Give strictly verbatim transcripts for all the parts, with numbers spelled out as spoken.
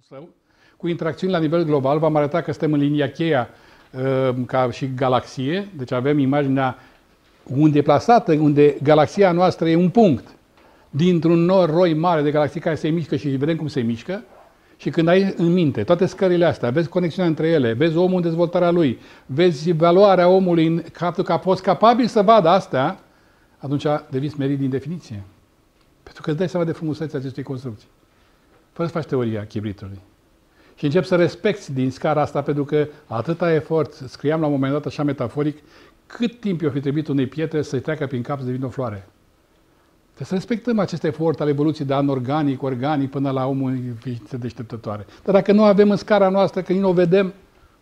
său, cu interacțiuni la nivel global, v-am arătat că suntem în linia cheia ca și galaxie, deci avem imaginea unde e plasată, unde galaxia noastră e un punct dintr-un noroi mare de galaxii care se mișcă și vedem cum se mișcă. Și când ai în minte toate scările astea, vezi conexiunea între ele, vezi omul în dezvoltarea lui, vezi valoarea omului în faptul că a fost capabil să vadă astea, atunci devii smerit din definiție. Pentru că îți dai seama de frumusețea acestui construcții. Fără să faci teoria chibritului. Și încep să respecti din scara asta, pentru că atâta efort, scriam la un moment dat așa metaforic, cât timp i-o fi trebuit unei pietre să-i treacă prin cap să devină o floare. Trebuie să respectăm acest efort al evoluției de anorganic, organic, până la omul ființe deșteptătoare. Dar dacă nu avem în scara noastră, că nu o vedem,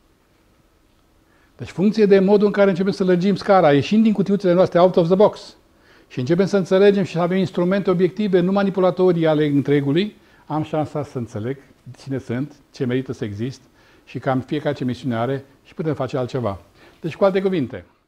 deci funcție de modul în care începem să lărgim scara, ieșind din cutiuțele noastre out of the box, și începem să înțelegem și să avem instrumente obiective, nu manipulatorii ale întregului, am șansa să înțeleg cine sunt, ce merită să exist și cam fiecare ce misiune are și putem face altceva. Deci, cu alte cuvinte,